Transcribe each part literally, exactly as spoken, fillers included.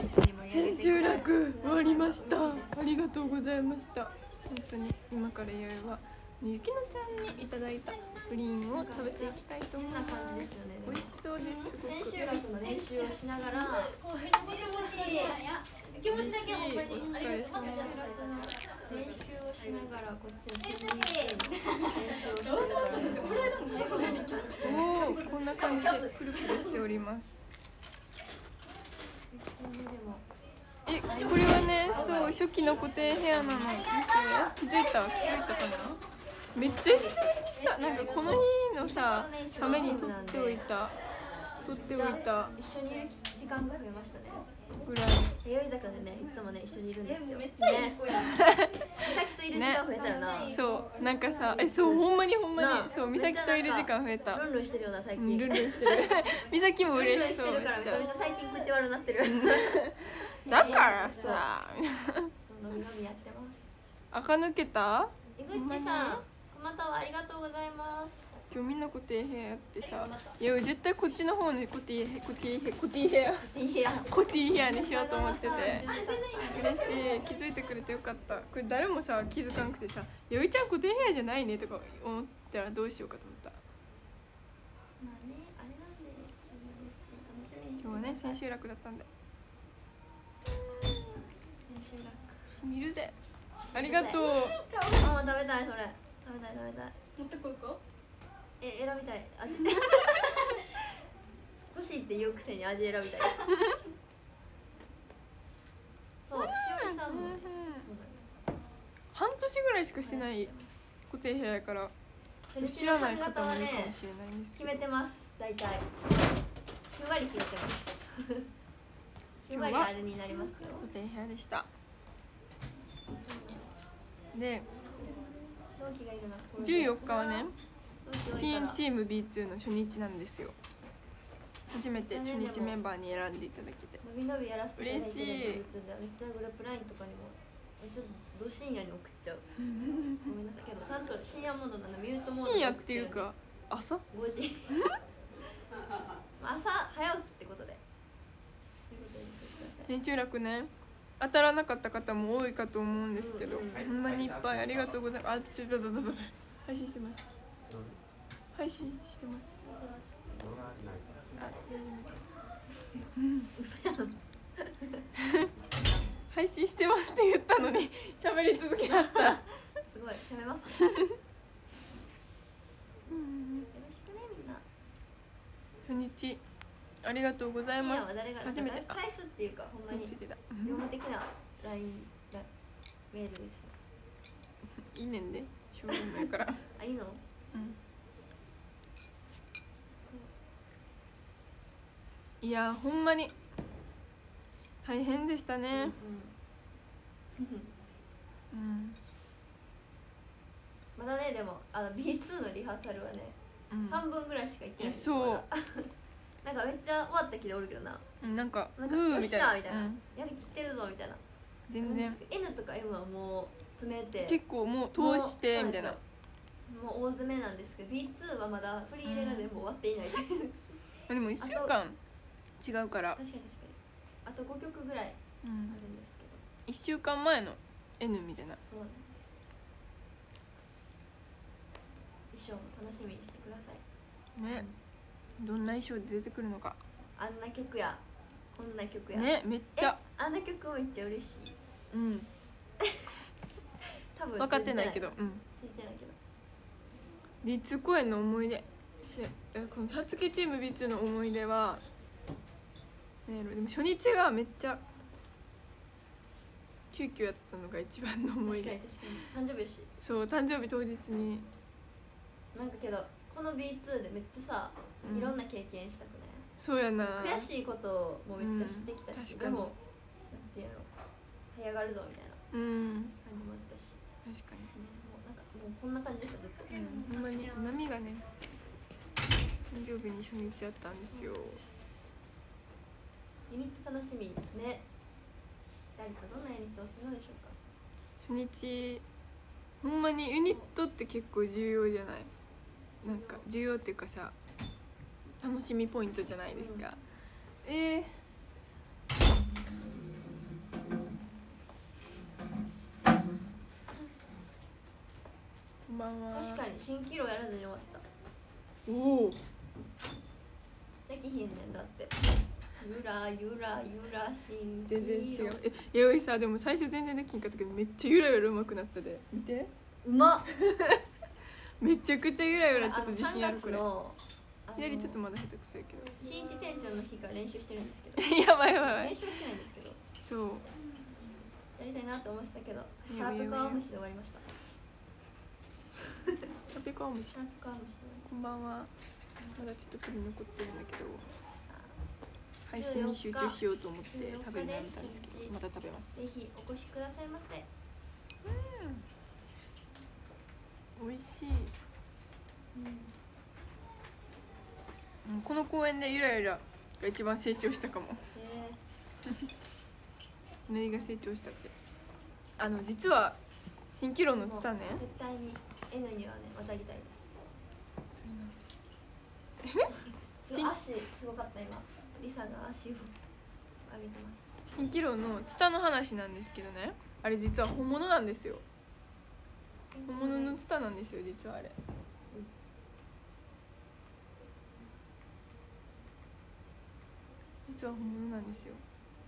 千秋楽終わりました。ありがとうございました。本当に今からやるはゆきのちゃんにいただいたプリンを食べていきたいと思います。美味しそうです。すごく。 千秋楽の練習をしながら。 嬉しい。お疲れ様。 練習をしながらこっちの練習をしてるから。 おお、こんな感じでプルプルしております。え、これはね、そう初期の固定ヘアなの。気づいた？気づいたかな？めっちゃ久しぶりにした。なんかこの日のさために撮っておいた。撮っておいた。 一緒にいる時間が増えましたね。 ぐらい。 よい坂でね、いつもね一緒にいるんですよ。めっちゃいい子や。美咲といる時間増えたよな。 そう、なんかさ、え、そうほんまにほんまに、そう美咲といる時間増えた。 ルンルンしてるような最近。 ルンルンしてる。美咲も嬉しそう。めっちゃ。 最近口悪なってる。 だからさ。 そうのびのびやってます。 垢抜けた？ 井口さん、こまたはありがとうございます。 今日みんな固定ヘアやってさ、いや絶対こっちの方の固定ヘ固定ヘ固定ヘア固定ヘアにしようと思ってて嬉しい。気づいてくれてよかった。これ誰もさ気づかんくてさ、よいちゃん固定ヘアじゃないねとか思ったらどうしようかと思った。 まあね、あれなんで楽しみに。 今日はね千秋楽だったんで。 千秋楽。 しみるぜ。ありがとう。 あ、食べたいそれ。食べたい食べたい。 持ってこいか？ え、選びたい味。欲しいって言うくせに味選びたい。そう、しおりさんも。 半年ぐらいしかしてない固定ヘアやから知らない方もいるかもしれないんですけど。 決めてます。大体。きゅう割決めてます。きゅう割あれになりますよ。 固定ヘアでした。で、じゅうよっかはね。新チーム ビーツー の初日なんですよ。初めて初日メンバーに選んでいただけてのびのびやらせていただいてる。 嬉しい。 めっちゃグループラインとかにもめっちゃど深夜に送っちゃう。ごめんなさいけどちゃんと深夜モードなのミュートモード。 深夜っていうか朝ごじ。朝早起きってことで。 千秋楽ね、当たらなかった方も多いかと思うんですけど、ほんまにいっぱいありがとうございます。あ、ちょっと配信してます。配信してます。配信してますって言ったのに喋り続けだった。 すごい喋ますね。よろしくねみんな。 初日ありがとうございます。 初めて返すっていうかほんまに業務的なラインメールです。 いいねんで、ショールームやから。 あ、いいの？うん。 いやほんまに大変でしたね。うん、うん、 まだね。でもあの ビーツー のリハーサルはね、うん、半分ぐらいしか行ってない。 そう。 なんかめっちゃ終わった気でおるけどな。 なんかなんかよっしゃみたいな、やりきってるぞみたいな。 全然 N とか M はもう詰めて結構もう通してみたいな。 もう大詰めなんですけど ビーツー はまだフリー入れが全部終わっていないという。 でもいっしゅうかん違うから。 確かに確かに。あとごきょくぐらいあるんですけど、 いっしゅうかんまえの N みたいな。 そうなんです。衣装も楽しみにしてくださいね。どんな衣装で出てくるのか。 あんな曲やこんな曲やね、めっちゃあんな曲めっちゃ嬉しい。 うん多分分かってないけど、うん、 聞いてないけど。 ビーツー公演の思い出、このさつきチーム ビーツー の思い出はね、でも初日がめっちゃ急遽やったのが一番の思い出。 確かに確かに。誕生日やし。 そう、誕生日当日になんかけどこの ビーツー でめっちゃさ、うん、いろんな経験したくない？ そうやな。 悔しいこともめっちゃしてきたし、うん、でもなんていうの、這い上がるぞみたいな感じもあったし、 うん、確かに、 ね、もうなんかもうこんな感じでしたずっと。 うん、ほんまに波がね、誕生日に初日やったんですよ。 ユニット楽しみね。誰かどんなユニットをするのでしょうか。 初日ほんまにユニットって結構重要じゃない？なんか重要っていうかさ、楽しみポイントじゃないですか。うん、えー、 に蜃気楼やらずに終わった。 おおできひんねんだって。ゆらゆらゆら蜃気楼。 全然違う。え、やおいさ、でも最初全然できんかったけどめっちゃゆらゆらうまくなったで。見て、 うまっめちゃくちゃゆらゆら。ちょっと自信あるこれ。 の左ちょっとまだ下手くそやけど。 新一店長の日から練習してるんですけどやばいやばい。 練習はしてないんですけど、 そうやりたいなと思ってたけど、 いやハラペカワムシで終わりました。 ハラペカワムシ、 ハラペカワムシで終わりました。 こんばんは。まだちょっと首残ってるんだけど、配信に集中しようと思って食べるのやめたんですけど、また食べます。 ぜひお越しくださいませ。 うん、美味しい。うん、この公園でゆらゆらが一番成長したかも。 えうなぎが成長したって。あの実は蜃気楼のツタね、 絶対に N にはね渡りたいです。足すごかった今。リサが足を上げてました。 蜃気楼のツタの話なんですけどね、あれ実は本物なんですよ。本物のツタなんですよ実はあれ。実は本物なんですよ。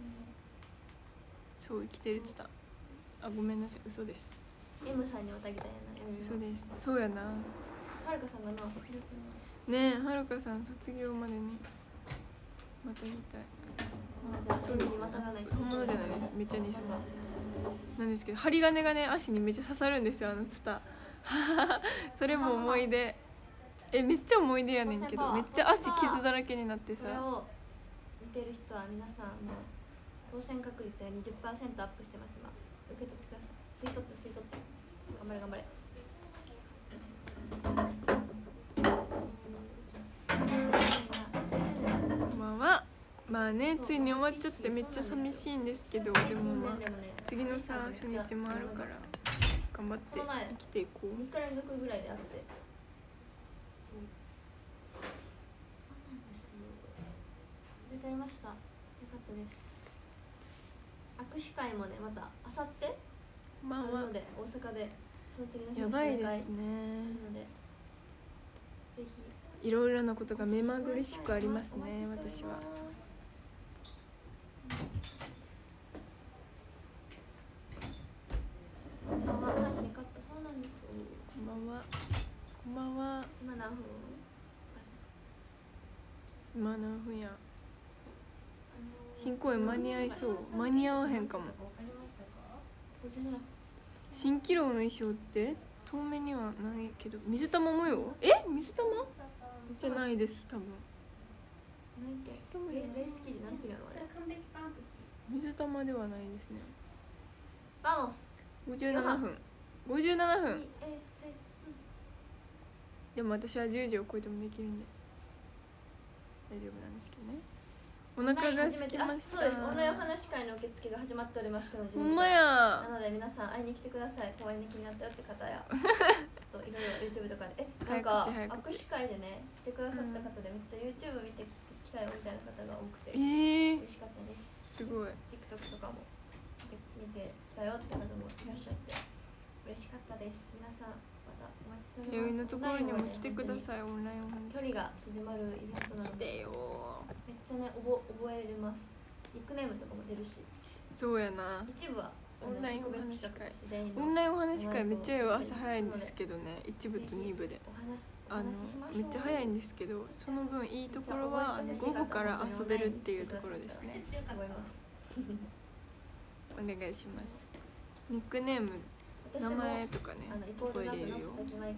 そう生きてるツタ。あ、ごめんなさい、嘘です。 M さんに渡りたいやな。 嘘です。そうやな。 はるかさんがな卒業するの。ねえ、はるかさん卒業までにまた見たい。 あ、そうです。またがない。 本物じゃないです。めっちゃ偽物なんですけど、針金がね足にめっちゃ刺さるんですよ、あのツタ。それも思い出。え、めっちゃ思い出やねんけど、めっちゃ足傷だらけになってさ。 これを見てる人は皆さんも当選確率が にじゅっパーセント アップしてます。今受け取ってください。吸い取って吸い取って、頑張れ頑張れ。 こんばんは。まあね、ついに終わっちゃってめっちゃ寂しいんですけど、でもまあ次のさ初日もあるから頑張って生きていこう。 みっか連続ぐらいであって、そうなんですよ。出てました。よかったです。握手会もね、またあさってまあまあなので大阪でその次の日やばいですね。 なのでぜひいろいろなことが目まぐるしくありますね、私は。 こんばんは。阪神勝ったそうなんです。 こんばんは。こんばんは。 今何分？ 今何分や。新公演間に合いそう。間に合わへんかも。蜃気楼の衣装って遠目にはないけど、水玉模様？え、水玉？してないです多分。水玉じゃない。 レース生地なんていうのあれ？ 水玉ではないですね。 バモス。 ごじゅうななふん。ごじゅうななふん。でも私はじゅうじを超えてもできるんで大丈夫なんですけどね。お腹が空きました。 そうです。オンラインお話会の受付が始まっております。 ほんまや。 なので皆さん会いに来てください。公園に気になったよって方やちょっといろいろ YouTube とかでえなんか握手会でね来てくださった方でめっちゃ YouTube 見てきたよみたいな方が多くて、えー、嬉しかったです。 すごい。 TikTok とかも見てきたよって方もいらっしゃって嬉しかったです。皆さんまたお待ちしております。 弥生のところにも来てください。オンラインお話。 距離が縮まるイベントなので。 来てよ。 めっちゃね覚えれます。ニックネームとかも出るし。 そうやな。 一部はオンラインお話会。オンラインお話会めっちゃ朝早いんですけどね。一部と二部で。あのめっちゃ早いんですけど、その分いいところはあの午後から遊べるっていうところですね。お願いします。ニックネーム名前とかね覚えれるよ。お疲れ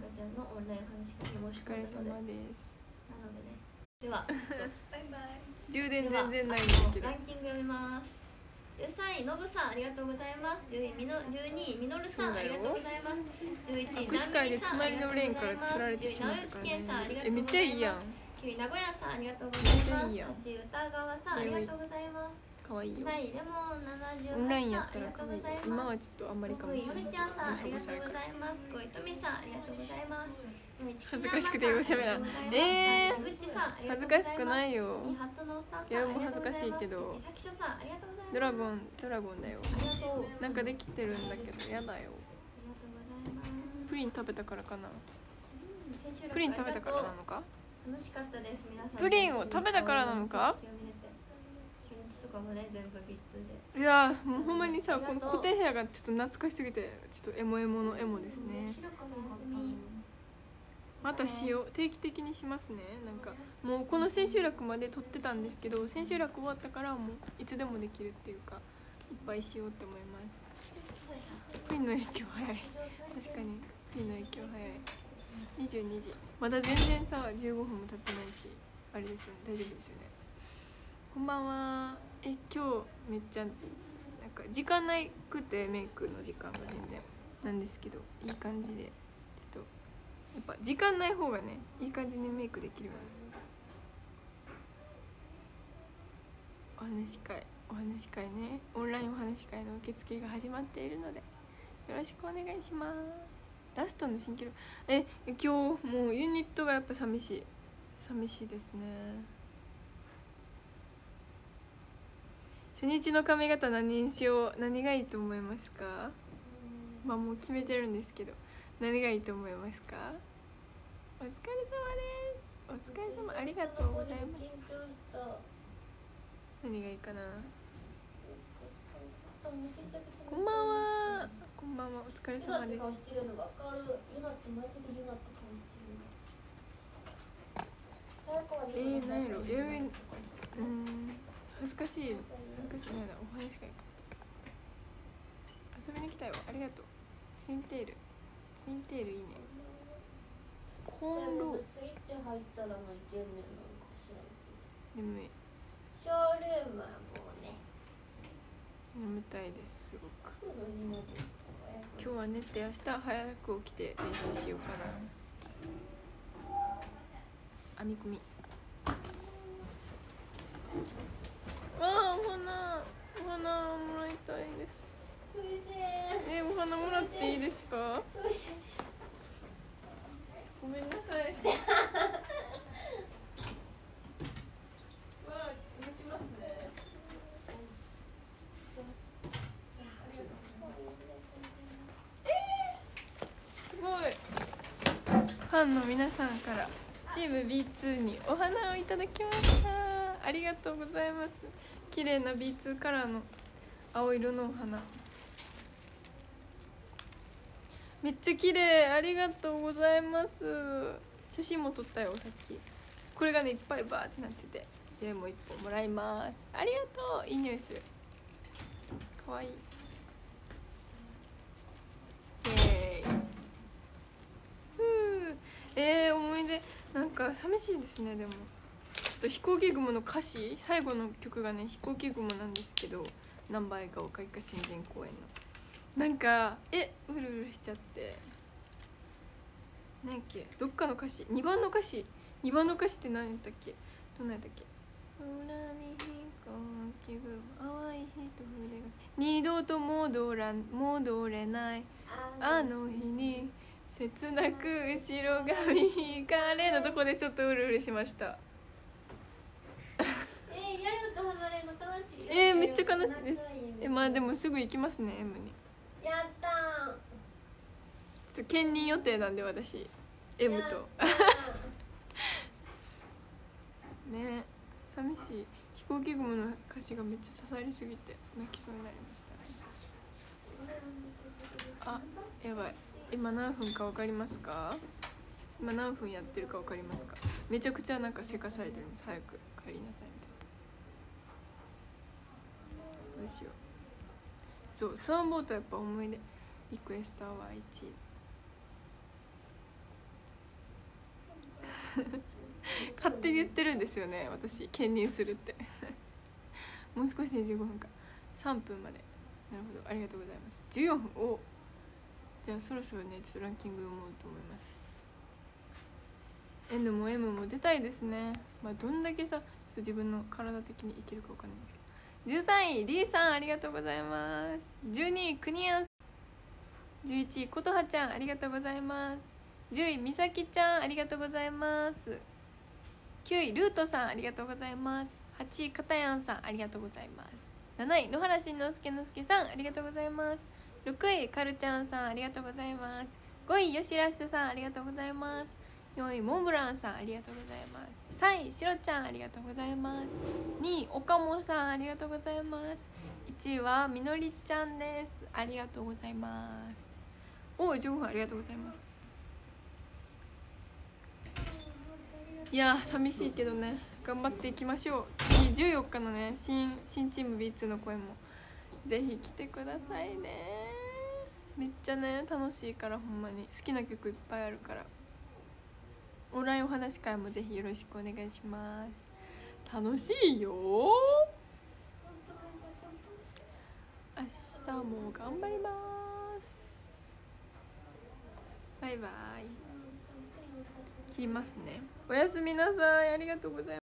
様です。 なのでね。ではバイバイ。 充電全然ないんですけど。 ランキング読みます。じゅうさんいのぶさんありがとうございます。じゅうにいみのじゅうにいみのるさんありがとうございます。じゅういちい握手会で隣のレーンから釣られてしまったからね。えめっちゃいいやん。 きゅうい名古屋さんありがとうございます。はちい歌川さんありがとうございます。 可愛いよ。 はい、レモンななじゅうはちさんオンラインやったら可愛い。今はちょっとあんまりかもしれない。 ゆめちゃんさんありがとうございます。ごいとみさんありがとうございます。 恥ずかしくて英語しゃべらん。えー、恥ずかしくないよ。いやもう恥ずかしいけど。ドラゴンドラゴンだよ。なんかできてるんだけどやだよ。プリン食べたからかな。 プリン食べたからなのか。 楽しかったです皆さん。 プリンを食べたからなのか。 とかもね、全部ビッツで。 いやもうほんまにさ、この固定部屋がちょっと懐かしすぎてちょっとエモエモのエモですね。またしよう、定期的にしますね。なんかもうこの千秋楽まで撮ってたんですけど、千秋楽終わったからもういつでもできるっていうか、いっぱいしようって思います。プリンの影響早い。確かにプリンの影響早い。にじゅうにじ、まだ全然さじゅうごふんも経ってないし、あれですよね、大丈夫ですよね。こんばんは。え、今日めっちゃなんか時間ないくて、メイクの時間が全然なんですけど、いい感じでちょっとやっぱ時間ない方がね、いい感じにメイクできるよね。お話し会、お話し会ね、オンラインお話し会の受付が始まっているのでよろしくお願いします。ラストの新記録、え、今日もうユニットがやっぱ寂しい寂しいですね。初日の髪型何にしよう、何がいいと思いますか。まあもう決めてるんですけど、何がいいと思いますか。お疲れ様です。お疲れ様、ありがとうございます。何がいいかな。こんばんは。こんばんは、お疲れ様です。えー、何やろ、やべ、うん、恥ずかしい、恥ずかしい、なんだ、お話し会か。遊びに来たよ、ありがとう。ツインテール、ツインテールいいね。コーンロー。スイッチ入ったらもういけんねん、なんか知らんけど。眠い。ショールームはもうね。眠たいです、すごく。今日は寝て、明日早く起きて練習しようかな。編み込み。わあ、お花、お花もらいたいです。え、お花もらっていいですか。ごめんなさい。わあ、抜きますね。えー、すごい。ファンの皆さんからチーム ビーツー にお花をいただきました。ありがとうございます。綺麗な ビーツー カラーの青色のお花。めっちゃ綺麗、ありがとうございます。写真も撮ったよ、さっき。これがね、いっぱいバーってなってて、でもう一本もらいます。ありがとう、いい匂いする。かわいい。イエーイ。ふう、えー、思い出、なんか寂しいですね。でもちょっと飛行機雲の歌詞、最後の曲がね飛行機雲なんですけど、何倍か丘一家親善公園のなんかえうるうるしちゃって、何やっけ、どっかの歌詞、にばんの歌詞、にばんの歌詞って何やったっけ、どんなんやったっけ。裏に飛行機雲、淡い一筆が二度と戻らん戻れないあの日に切なく後ろ髪引かれのとこでちょっとうるうるしました。 えー、やると離れの悲しい。 えー、めっちゃ悲しいです。え、まあでもすぐ行きますね、エムに。 やったー。 ちょっと兼任予定なんで私 M とね、寂しい。飛行機雲の歌詞がめっちゃ刺さりすぎて泣きそうになりました。あ、やばい。今何分か分かりますか。今何分やってるか分かりますか。めちゃくちゃなんかせかされてるんです。早く帰りなさいみたいな。どうしよう。そう、スワンボートやっぱ思い出。リクエストアワーいちい勝手に言ってるんですよね、私兼任するってもう少しでじゅうごふんか、さんぷんまで。なるほど、ありがとうございます。じゅうよんふん、お、じゃあそろそろね、ちょっとランキング読もうと思います。 N も M も出たいですね。まあどんだけさ、ちょっと自分の体的にいけるかわかんないんですけど。じゅうさんいリーさん、ありがとうございます。じゅうにいクニアン、じゅういちいことはちゃん、ありがとうございます。じゅういみさきちゃん、ありがとうございます。きゅういルートさん、ありがとうございます。はちいかたやんさん、ありがとうございます。なない野原しんのすけのすけさん、ありがとうございます。ろくいかるちゃんさん、ありがとうございます。ごいよしらっしゅさん、ありがとうございます。 よんいモンブランさんありがとうございます。さんいしろちゃんありがとうございます。にいおかもさんありがとうございます。いちいはみのりちゃんです。ありがとうございます。おおじゅうごふんありがとうございます。いや寂しいけどね頑張っていきましょう。次じゅうよっかのね新新チーム ビーツー の声もぜひ来てくださいね。めっちゃね楽しいからほんまに好きな曲いっぱいあるから。オンラインお話会もぜひよろしくお願いします。楽しいよ。明日も頑張ります。バイバイ。切りますね。おやすみなさい。ありがとうございます。